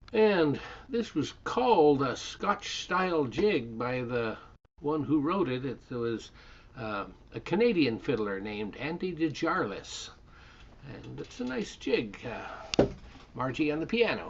And this was called a Scotch style jig by the one who wrote it. It was a Canadian fiddler named Andy de Jarlis. And it's a nice jig. Margie on the piano.